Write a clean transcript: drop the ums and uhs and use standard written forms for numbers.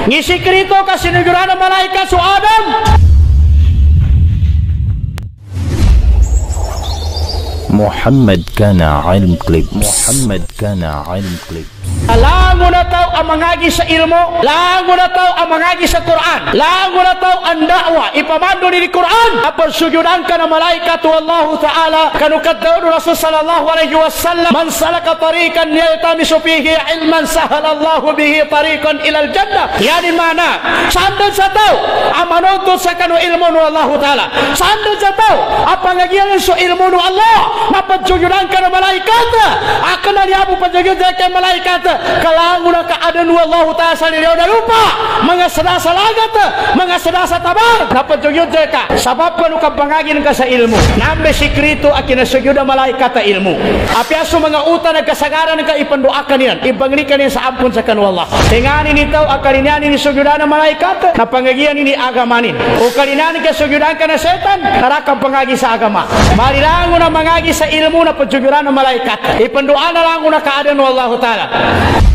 ngisi krito kasinujuran ng malaikat su Adam. محمد كان علم كليبس. محمد كان علم كليبس. Lango na tao ang mangagi sa ilmo, lango na tao ang mangagi sa Quran, lango na tao ang da'wa, ipamando ni Quran, apon sujudan ka na malaikat Allah Ta'ala, kanukad daw Rasul sallallahu alaihi wasallam, man salaka tarikan yaltamisu fihi ilman sahala Allah bihi tarikan ilal jannah. Yani mana? Sandal sa tao ang manuntut sa kanu ilmo nu Allah Ta'ala. Sandal sa tao ang pangagian sa ilmo nu Allah, napagsujudan ka na malaikat, akan na liabu pagsujudan ka malaikat, kalango na kaadaan wa Allah Ta'ala sa niliyaw na lupa, mga sadasa lagat, mga sadasa tabar, napatugyod ka, sabab ka nung kabangagin ka sa ilmo, nambe sikrito at kinasugyod ang malaikat na ilmo. Apiaso mga uta nagkasagaran ka ipanduakan yan, ibangrikan yan sa ampun sa kanu Allah. Tinganin ito, akalinyanin ni sugyudan ng malaikat, napangagian ni agamanin. O kalinyanin ka sugyudan ka na setan, karakang pangagi sa agama. Marilango na mangagi sa ilmo na pagsugyudan ng malaikat, ipanduan na lang na kaadaan wa Allah Ta'ala.